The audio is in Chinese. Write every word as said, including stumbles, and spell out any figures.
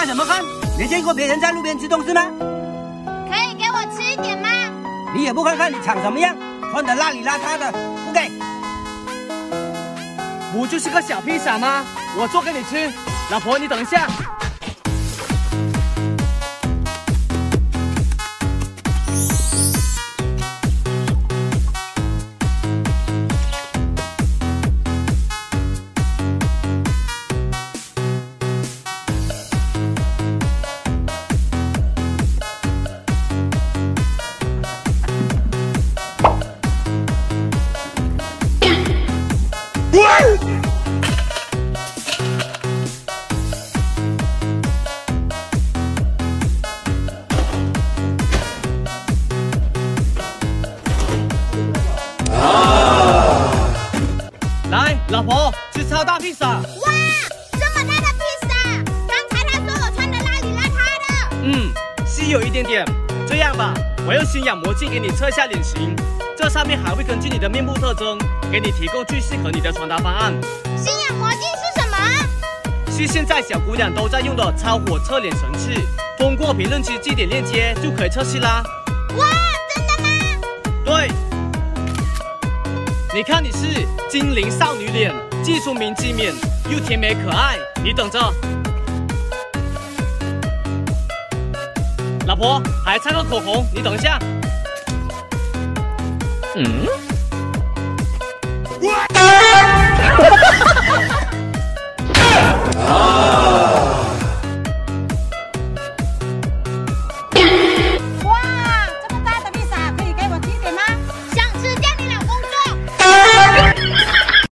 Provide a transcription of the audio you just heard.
什么看？没见过别人在路边吃东西吗？ 可以给我吃一点吗？ 你也不看看你长什么样，穿得邋里邋遢的，不给。 不就是个小披萨吗？我做给你吃。老婆，你等一下。 来，老婆，吃超大披萨！ 哇，这么大的披萨！刚才他说我穿的邋里邋遢的。 嗯，是有一点点。这样吧，我用新氧魔镜给你测一下脸型，这上面还会根据你的面部特征，给你提供最适合你的穿搭方案。 新氧魔镜是什么？ 是现在小姑娘都在用的超火测脸神器，通过评论区记点链接就可以测试啦。 哇，真的吗？ 对。 你看你是精灵少女脸，既聪明机敏又甜美可爱，你等着。老婆，还差个口红，你等一下。嗯。